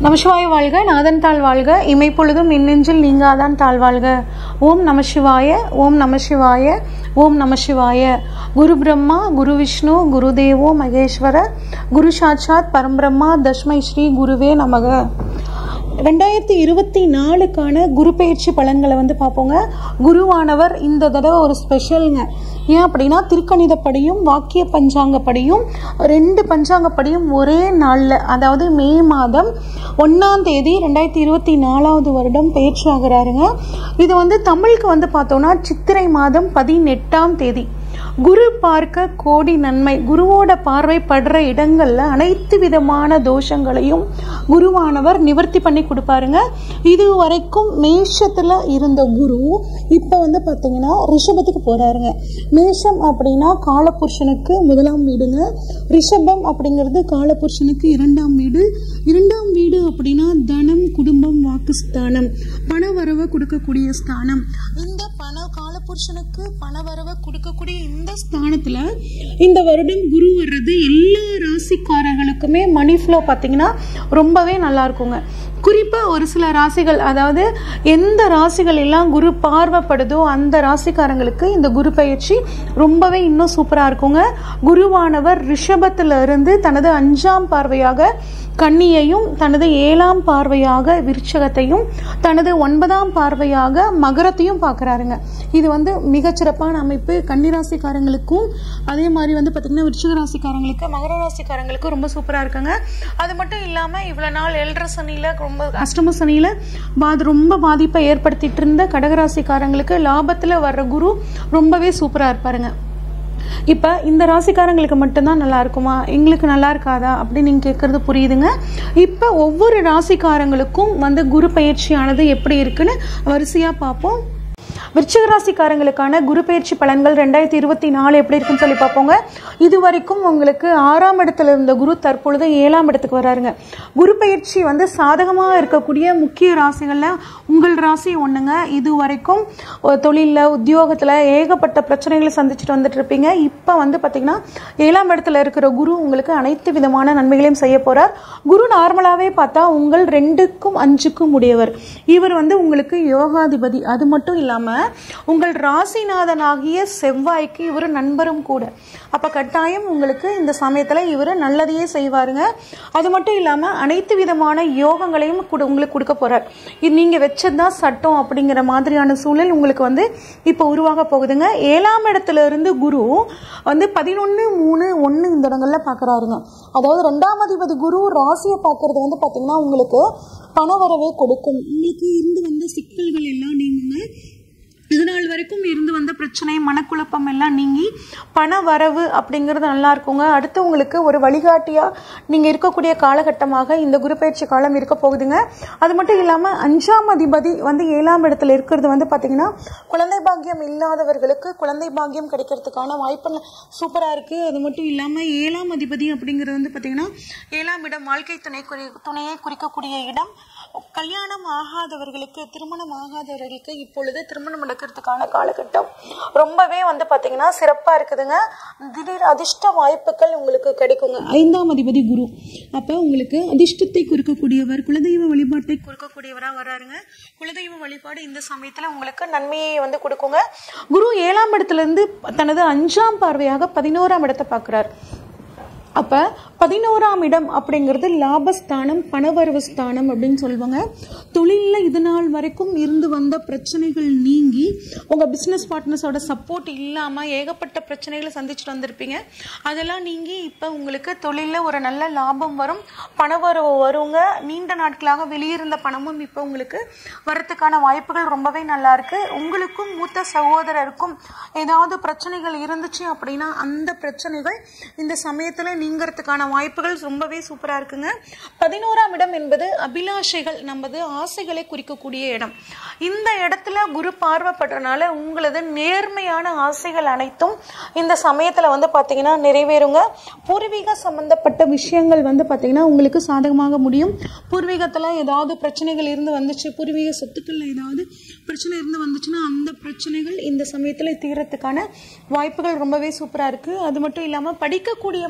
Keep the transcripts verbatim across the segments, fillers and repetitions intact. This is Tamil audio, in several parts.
நமசிவாய வாழ்க, நாதன் தாழ் வாழ்க, இமைப்பொழுதும் இன்னெஞ்சில் நீங்காதான் தாழ் வாழ்க. ஓம் நமசிவாய, ஓம் நமசிவாய, ஓம் நமசிவாய. குரு பிரம்மா, குரு விஷ்ணு, குரு தேவோ மகேஸ்வர, குரு சாட்சாத் பரம்பிரம்மா, தஸ்மை ஸ்ரீ குருவே நமக. ரெண்டாயிரத்தி இருபத்தி நாலுக்கான குரு பயிற்சி பலன்களை வந்து பார்ப்போங்க. குருவானவர் இந்த தடவை ஒரு ஸ்பெஷலுங்க. ஏன் அப்படின்னா, திருக்கணிதப்படியும் வாக்கிய பஞ்சாங்கப்படியும் ரெண்டு பஞ்சாங்கப்படியும் ஒரே நாளில், அதாவது மே மாதம் ஒன்றாம் தேதி ரெண்டாயிரத்தி இருபத்தி நாலாவது வருடம் பயிற்சி ஆகிறாருங்க. இது வந்து தமிழுக்கு வந்து பார்த்தோன்னா சித்திரை மாதம் பதினெட்டாம் தேதி. குரு பார்க்க கோடி நன்மை. குருவோட பார்வை படுற இடங்கள்ல அனைத்து விதமான தோஷங்களையும் குருவானவர் நிவர்த்தி பண்ணி கொடுப்பாருங்க. இது வரைக்கும் மேஷத்துல இருந்த குரு இப்ப வந்து பாத்தீங்கன்னா ரிஷபத்துக்கு போறாருங்க. மேஷம் அப்படின்னா காலபுருஷனுக்கு முதலாம் வீடுங்க. ரிஷபம் அப்படிங்கிறது காலபுருஷனுக்கு இரண்டாம் வீடு. இரண்டாம் வீடு அப்படின்னா தனம், குடும்பம், வாக்குஸ்தானம், பண வரவை கொடுக்கக்கூடிய ஸ்தானம். இந்த பண காலபுருஷனுக்கு பண வரவை கொடுக்கக்கூடிய இந்த ஸ்தானத்துல இந்த வருடம் குரு வர்றது எல்லா ராசிக்காரர்களுக்குமே மணி ஃப்ளோ பார்த்தீங்கன்னா ரொம்பவே நல்லா இருக்குங்க. குறிப்பா ஒரு சில ராசிகள், அதாவது எந்த ராசிகள் எல்லாம் குரு பார்வைப்படுதோ அந்த ராசிக்காரங்களுக்கு இந்த குரு பயிற்சி ரொம்பவே இன்னும் சூப்பரா இருக்குங்க. குருவானவர் ரிஷபத்துல இருந்து தனது அஞ்சாம் பார்வையாக கன்னியையும், தனது ஏழாம் பார்வையாக விருச்சகத்தையும், தனது ஒன்பதாம் பார்வையாக மகரத்தையும் பார்க்குறாருங்க. இது வந்து மிகச்சிறப்பான அமைப்பு. கன்னிராசிக்காரங்களுக்கும் அதே மாதிரி வந்து பார்த்தீங்கன்னா விருச்சிக ராசிக்காரங்களுக்கு, மகர ராசிக்காரங்களுக்கு ரொம்ப சூப்பராக இருக்குங்க. அது மட்டும் இல்லாமல் இவ்வளோ நாள் ஏழரை சனியில், ரொம்ப அஷ்டம சனியில் பாது ரொம்ப பாதிப்பை ஏற்படுத்திட்டு இருந்த கடகராசிக்காரங்களுக்கு லாபத்தில் வர்ற குரு ரொம்பவே சூப்பராக இருப்பாருங்க. இப்போ இந்த ராசிக்காரங்களுக்கு மட்டும்தான் நல்லா இருக்குமா, எங்களுக்கு நல்லா இருக்காதா அப்படின்னு நீங்கள் கேட்குறது புரியுதுங்க. இப்போ ஒவ்வொரு ராசிக்காரங்களுக்கும் வந்து குரு பயிற்சியானது எப்படி இருக்குன்னு வரிசையாக பார்ப்போம். விருச்சிக ராசிக்காரங்களுக்கான குரு பயிற்சி பலன்கள் ரெண்டாயிரத்தி இருபத்தி நாலு எப்படி இருக்குன்னு சொல்லி பார்ப்போங்க. இது வரைக்கும் உங்களுக்கு ஆறாம் இடத்துல இருந்த குரு தற்பொழுது ஏழாம் இடத்துக்கு வராருங்க. குரு பயிற்சி வந்து சாதகமாக இருக்கக்கூடிய முக்கிய ராசிகளில் உங்கள் ராசி ஒன்றுங்க. இது வரைக்கும் தொழிலில், உத்தியோகத்தில் ஏகப்பட்ட பிரச்சனைகளை சந்திச்சுட்டு வந்துட்டு இருப்பீங்க. இப்போ வந்து பார்த்தீங்கன்னா ஏழாம் இடத்துல இருக்கிற குரு உங்களுக்கு அனைத்து விதமான நன்மைகளையும் செய்ய போகிறார். குரு நார்மலாகவே பார்த்தா உங்கள் ரெண்டுக்கும் அஞ்சுக்கும் உடையவர். இவர் வந்து உங்களுக்கு யோகாதிபதி. அது மட்டும் இல்லாமல் உங்கள் ராசிநாதனாகிய செவ்வாய்க்கு இவர் நண்பரும் கூட. அப்ப கட்டாயம் உங்களுக்கு இந்த சமயத்துல இவர் நல்லதையே செய்வாருங்க. அது மட்டும் இல்லாம அனைத்து விதமான யோகங்களையும் உங்களுக்கு கொடுக்க போறார். இது நீங்க வச்சதுதான் சட்டம் அப்படிங்கிற மாதிரியான சூழல் உங்களுக்கு வந்து இப்ப உருவாக போகுதுங்க. ஏழாம் இடத்துல இருந்து குரு வந்து பதினொன்னு மூணு ஒன்னு இந்த இடங்கள்ல பாக்குறாருங்க. அதாவது ரெண்டாம் அதிபதி குரு ராசியை பாக்குறது வந்து பாத்தீங்கன்னா உங்களுக்கு பணவரவே கொடுக்கும். உங்களுக்கு இருந்து வந்த சிக்கல்கள் எல்லாம் நீங்க இது நாள் வரைக்கும் இருந்து வந்த பிரச்சனை, மனக்குழப்பம் எல்லாம் நீங்கி பண வரவு அப்படிங்கிறது நல்லா இருக்குங்க. அடுத்து உங்களுக்கு ஒரு வழிகாட்டியா நீங்க இருக்கக்கூடிய காலகட்டமாக இந்த குரு பயிற்சி காலம் இருக்க போகுதுங்க. அது மட்டும் இல்லாம அஞ்சாம் அதிபதி வந்து ஏழாம் இடத்துல இருக்கிறது வந்து பாத்தீங்கன்னா குழந்தை பாக்கியம் இல்லாதவர்களுக்கு குழந்தை பாக்கியம் கிடைக்கிறதுக்கான வாய்ப்பு சூப்பரா இருக்கு. அது மட்டும் இல்லாம ஏழாம் அதிபதி அப்படிங்கிறது வந்து பாத்தீங்கன்னா ஏழாம் இடம் வாழ்க்கை துணை துணையை குறிக்கக்கூடிய இடம். கல்யாணம் ஆகாதவர்களுக்கு, திருமணம் ஆகாதவர்களுக்கு இப்பொழுது திருமணம் நடக்கிறதுக்கான காலகட்டம் ரொம்பவே வந்து பாத்தீங்கன்னா சிறப்பா இருக்குதுங்க. திடீர் அதிர்ஷ்ட வாய்ப்புகள் உங்களுக்கு கிடைக்குங்க. ஐந்தாம் அதிபதி குரு அப்ப உங்களுக்கு அதிர்ஷ்டத்தை குறிக்கக்கூடியவர், குலதெய்வ வழிபாட்டை குறிக்கக்கூடியவரா வர்றாருங்க. குலதெய்வ வழிபாடு இந்த சமயத்துல உங்களுக்கு நன்மையை வந்து கொடுக்குங்க. குரு ஏழாம் இடத்துல இருந்து தனது அஞ்சாம் பார்வையாக பதினோராம் இடத்தை பார்க்கிறார். அப்ப பதினோராம் இடம் அப்படிங்கிறது லாபஸ்தானம், பணவரவு ஸ்தானம் அப்படின்னு சொல்லுவாங்க. தொழிலில் இது நாள் வரைக்கும் இருந்து வந்த பிரச்சனைகள் நீங்கி உங்க பிசினஸ் பார்ட்னர்ஸோட சப்போர்ட் இல்லாம ஏகப்பட்ட பிரச்சனைகளை சந்திச்சுட்டு வந்திருப்பீங்க. அதெல்லாம் நீங்கி இப்ப உங்களுக்கு தொழிலில் ஒரு நல்ல லாபம் வரும், பணவரவு வருங்க. நீண்ட நாட்களாக வெளியிருந்த பணமும் இப்ப உங்களுக்கு வரத்துக்கான வாய்ப்புகள் ரொம்பவே நல்லா இருக்கு. உங்களுக்கும் மூத்த சகோதரருக்கும் ஏதாவது பிரச்சனைகள் இருந்துச்சு அப்படின்னா அந்த பிரச்சனைகள் இந்த சமயத்துல நீங்கிறதுக்கான வாய்ப்புகள் ரொம்பவே சூப்பரா இருக்குங்க. பதினோராம் இடம் என்பது அபிலாஷைகள், நமது ஆசைகளை குறிக்கக்கூடிய இடம். இந்த இடத்துல குரு பார்வைப்படுறதுனால உங்களது நேர்மையான ஆசைகள் அனைத்தும் இந்த சமயத்துல வந்து பாத்தீங்கன்னா நிறைவேறுங்க. பூர்வீக சம்பந்தப்பட்ட விஷயங்கள் வந்து பாத்தீங்கன்னா உங்களுக்கு சாதகமாக முடியும். பூர்வீகத்துல ஏதாவது பிரச்சனைகள் இருந்து வந்துச்சு, பூர்வீக சொத்துக்கள்ல ஏதாவது பிரச்சனை இருந்து வந்துச்சுன்னா அந்த பிரச்சனைகள் இந்த சமயத்துல தீரத்துக்கான வாய்ப்புகள் ரொம்பவே சூப்பரா இருக்கு. அது மட்டும் இல்லாம படிக்கக்கூடிய மாணவர்கள்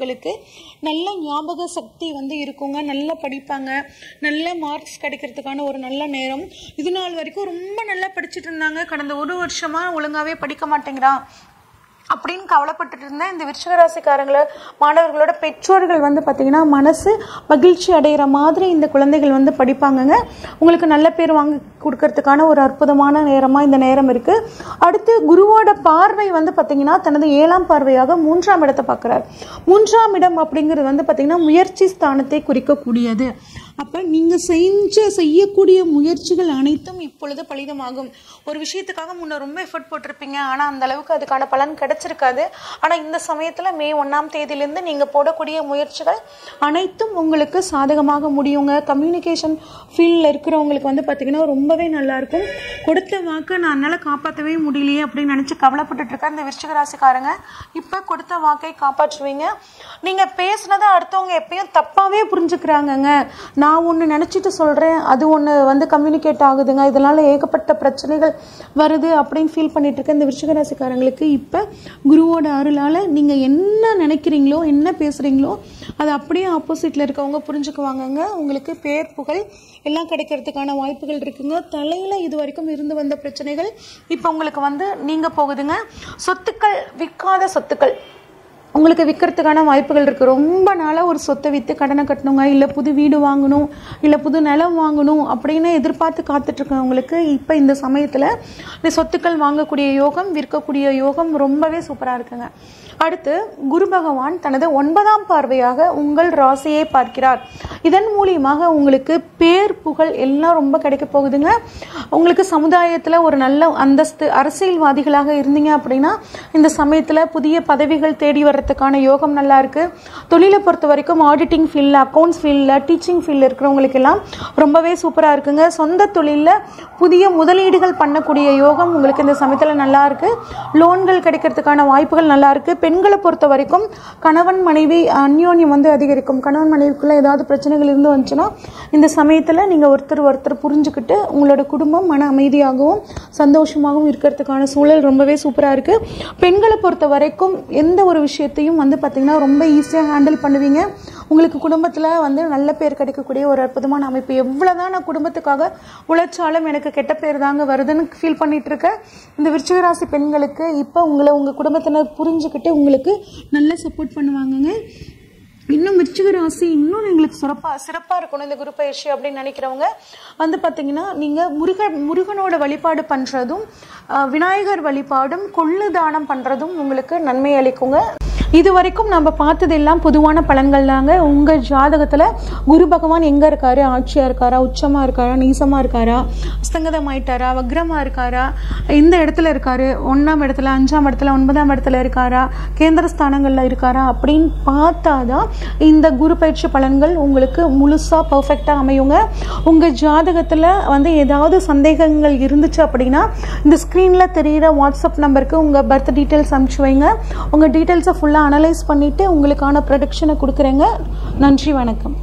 மாணவர்களுக்கு நல்ல ஞாபக சக்தி வந்து இருக்குங்க, நல்லா படிப்பாங்க, நல்ல மார்க்ஸ் கிடைக்கிறதுக்கான ஒரு நல்ல நேரம். இது நாள் வரைக்கும் ரொம்ப நல்லா படிச்சுட்டு இருந்தாங்க, கடந்த ஒரு வருஷமா ஒழுங்காவே படிக்க மாட்டேங்கிறான் அப்படின்னு கவலைப்பட்டுட்டு இருந்தேன். இந்த விருச்சிக ராசிக்காரங்கள மாணவர்களோட பெற்றோர்கள் வந்து பார்த்தீங்கன்னா மனசு மகிழ்ச்சி அடைகிற மாதிரி இந்த குழந்தைகள் வந்து படிப்பாங்கங்க. உங்களுக்கு நல்ல பேர் வாங்கி கொடுக்கறதுக்கான ஒரு அற்புதமான நேரமாக இந்த நேரம் இருக்குது. அடுத்து குருவோட பார்வை வந்து பார்த்தீங்கன்னா தனது ஏழாம் பார்வையாக மூன்றாம் இடத்தை பார்க்குறாரு. மூன்றாம் இடம் அப்படிங்கிறது வந்து பார்த்தீங்கன்னா முயற்சி ஸ்தானத்தை குறிக்கக்கூடியது. அப்போ நீங்கள் செஞ்ச செய்யக்கூடிய முயற்சிகள் அனைத்தும் இப்பொழுது பலிதமாகும். ஒரு விஷயத்துக்காக முன்ன ரொம்ப எஃபர்ட் போட்டிருப்பீங்க, ஆனால் அந்த அளவுக்கு அதுக்கான பலன் கிடைச்சிருக்காது. ஆனால் இந்த சமயத்தில் மே ஒன்றாம் தேதியிலேருந்து நீங்கள் போடக்கூடிய முயற்சிகள் அனைத்தும் உங்களுக்கு சாதகமாக முடியுங்க. கம்யூனிகேஷன் ஃபீல்டில் இருக்கிறவங்களுக்கு வந்து பார்த்திங்கன்னா ரொம்பவே நல்லாயிருக்கும். கொடுத்த வாக்கை நான் என்னால் காப்பாற்றவே முடியலையே அப்படின்னு நினச்சி கவலைப்பட்டுட்டு இருக்க இந்த விருச்சிக ராசிக்காரங்க இப்போ கொடுத்த வாக்கை காப்பாற்றுவீங்க. நீங்கள் பேசுனதை அடுத்தவங்க எப்பயும் தப்பாகவே புரிஞ்சுக்கிறாங்கங்க. நான் ஒன்று நினச்சிட்டு சொல்கிறேன், அது ஒன்று வந்து கம்யூனிகேட் ஆகுதுங்க, இதனால் ஏகப்பட்ட பிரச்சனைகள் வருது அப்படின்னு ஃபீல் பண்ணிட்டு இருக்க இந்த விருச்சிக ராசிக்காரங்களுக்கு இப்போ குருவோட அருளால் நீங்கள் என்ன நினைக்கிறீங்களோ என்ன பேசுகிறீங்களோ அது அப்படியே ஆப்போசிட்டில் இருக்கவங்க புரிஞ்சுக்குவாங்கங்க. உங்களுக்கு பேர் புகழ் எல்லாம் கிடைக்கிறதுக்கான வாய்ப்புகள் இருக்குங்க. தலையில் இது வரைக்கும் இருந்து வந்த பிரச்சனைகள் இப்போ உங்களுக்கு வந்து நீங்கள் போகுதுங்க. சொத்துக்கள், விற்காத சொத்துக்கள் உங்களுக்கு விற்கிறதுக்கான வாய்ப்புகள் இருக்குது. ரொம்ப நாளாக ஒரு சொத்தை விற்று கடனை கட்டணுங்க, இல்லை புது வீடு வாங்கணும், இல்லை புது நிலம் வாங்கணும் அப்படின்னு எதிர்பார்த்து காத்துட்ருக்கவங்களுக்கு இப்போ இந்த சமயத்தில் இந்த சொத்துக்கள் வாங்கக்கூடிய யோகம், விற்கக்கூடிய யோகம் ரொம்பவே சூப்பராக இருக்குங்க. அடுத்து குரு பகவான் தனது ஒன்பதாம் பார்வையாக உங்கள் ராசியை பார்க்கிறார். இதன் மூலியமாக உங்களுக்கு பேர் புகழ் எல்லாம் ரொம்ப கிடைக்க போகுதுங்க. உங்களுக்கு சமுதாயத்தில் ஒரு நல்ல அந்தஸ்து, அரசியல்வாதிகளாக இருந்தீங்க அப்படின்னா இந்த சமயத்தில் புதிய பதவிகள் தேடி வர்றதுக்கான யோகம் நல்லா இருக்கு. தொழிலை பொறுத்த வரைக்கும் ஆடிட்டிங் ஃபீல்டில், அக்கௌண்ட்ஸ் ஃபீல்டில், டீச்சிங் ஃபீல்டில் இருக்கிறவங்களுக்கு எல்லாம் ரொம்பவே சூப்பராக இருக்குங்க. சொந்த தொழிலில் புதிய முதலீடுகள் பண்ணக்கூடிய யோகம் உங்களுக்கு இந்த சமயத்தில் நல்லா இருக்கு. லோன்கள் கிடைக்கிறதுக்கான வாய்ப்புகள் நல்லா இருக்கு. பெண்களை பொறுத்த வரைக்கும் கணவன் மனைவி அந்யோன்யம் வந்து அதிகரிக்கும். கணவன் மனைவிக்குள்ள ஏதாவது பிரச்சனைகள் இருந்து வந்துச்சுன்னா இந்த சமயத்தில் நீங்கள் ஒருத்தர் ஒருத்தர் புரிஞ்சுக்கிட்டு உங்களோட குடும்பம் மன அமைதியாகவும் சந்தோஷமாகவும் இருக்கிறதுக்கான சூழல் ரொம்பவே சூப்பராக இருக்குது. பெண்களை பொறுத்த வரைக்கும் எந்த ஒரு விஷயத்தையும் வந்து பார்த்திங்கன்னா ரொம்ப ஈஸியாக ஹேண்டில் பண்ணுவீங்க. உங்களுக்கு குடும்பத்தில் வந்து நல்ல பேர் கிடைக்கக்கூடிய ஒரு அற்புதமான அமைப்பு. எவ்வளோதான் நான் குடும்பத்துக்காக உழைச்சாலும் எனக்கு கெட்ட பேர் தாங்க வருதுன்னு ஃபீல் பண்ணிட்டு இருக்க இந்த விருச்சிக ராசி பெண்களுக்கு இப்போ உங்களை உங்கள் குடும்பத்தினர் புரிஞ்சுக்கிட்டு உங்களுக்கு நல்ல சப்போர்ட் பண்ணுவாங்கங்க. இன்னும் விருச்சிக ராசி இன்னும் எங்களுக்கு சிறப்பாக சிறப்பாக இருக்கணும் இந்த குரு பயிற்சி அப்படின்னு நினைக்கிறவங்க வந்து பார்த்தீங்கன்னா நீங்கள் முருக முருகனோட வழிபாடு பண்ணுறதும் விநாயகர் வழிபாடும் கொள்ளு தானம் பண்ணுறதும் உங்களுக்கு நன்மை அளிக்குங்க. இது வரைக்கும் நம்ம பார்த்தது எல்லாம் பொதுவான பலன்கள் தாங்க. உங்கள் ஜாதகத்தில் குரு பகவான் எங்கே இருக்காரு, ஆட்சியாக இருக்காரா, உச்சமாக இருக்காரா, நீசமாக இருக்காரா, அஸ்தங்கதம் ஆயிட்டாரா, வக்ரமாக இருக்காரா, இந்த இடத்துல இருக்காரு, ஒன்றாம் இடத்துல, அஞ்சாம் இடத்துல, ஒன்பதாம் இடத்துல இருக்காரா, கேந்திர ஸ்தானங்களில் இருக்காரா அப்படின்னு பார்த்தாதான் இந்த குரு பயிற்சி பலன்கள் உங்களுக்கு முழுசாக பர்ஃபெக்டாக அமையுங்க. உங்கள் ஜாதகத்தில் வந்து ஏதாவது சந்தேகங்கள் இருந்துச்சு அப்படின்னா இந்த ஸ்க்ரீனில் தெரிகிற வாட்ஸ்அப் நம்பருக்கு உங்கள் பர்த் டீட்டெயில்ஸ் அனுப்பிச்சு வைங்க. உங்கள் டீட்டெயில்ஸை ஃபுல்லாக அனலைஸ் பண்ணிவிட்டு உங்களுக்கான ப்ரொடக்ஷனை கொடுக்குறேங்க. நன்றி, வணக்கம்.